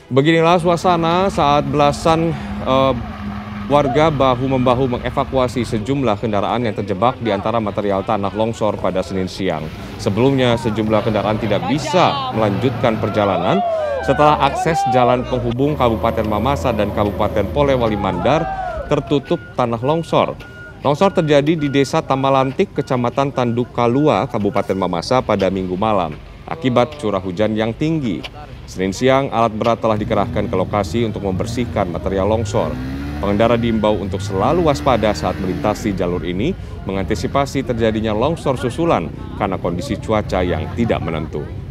Beginilah suasana saat belasan warga bahu-membahu mengevakuasi sejumlah kendaraan yang terjebak di antara material tanah longsor pada Senin siang. Sebelumnya, sejumlah kendaraan tidak bisa melanjutkan perjalanan setelah akses jalan penghubung Kabupaten Mamasa dan Kabupaten Polewali Mandar tertutup tanah longsor. Longsor terjadi di Desa Tamalantik, Kecamatan Tanduk Kalua, Kabupaten Mamasa pada Minggu malam akibat curah hujan yang tinggi. Senin siang, alat berat telah dikerahkan ke lokasi untuk membersihkan material longsor. Pengendara diimbau untuk selalu waspada saat melintasi jalur ini, mengantisipasi terjadinya longsor susulan karena kondisi cuaca yang tidak menentu.